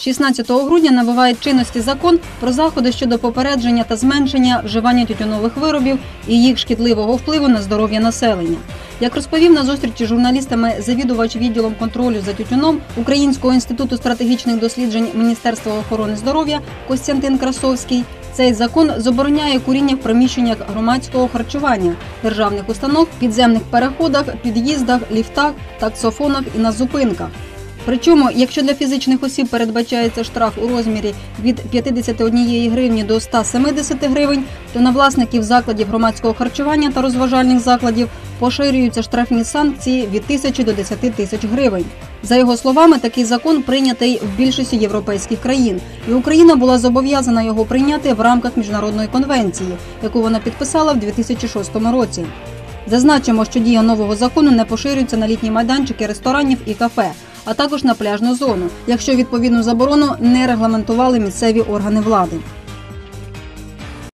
16 грудня набуває чинності закон про заходи щодо попередження та зменшення вживання тютюнових виробів і їх шкідливого впливу на здоров'я населення. Як розповів на зустрічі з журналістами завідувач відділом контролю за тютюном Українського інституту стратегічних досліджень Міністерства охорони здоров'я Костянтин Красовський, цей закон забороняє куріння в приміщеннях громадського харчування, державних установ, підземних переходах, під'їздах, ліфтах, таксофонах і на зупинках. Причому, якщо для фізичних осіб передбачається штраф у розмірі від 51 гривні до 170 гривень, то на власників закладів громадського харчування та розважальних закладів поширюються штрафні санкції від 1000 до 10 тисяч гривень. За його словами, такий закон прийнятий в більшості європейських країн, і Україна була зобов'язана його прийняти в рамках міжнародної конвенції, яку вона підписала в 2006 році. Зазначимо, що дія нового закону не поширюється на літні майданчики ресторанів і кафе, а також на пляжну зону, якщо відповідну заборону не регламентували місцеві органи влади.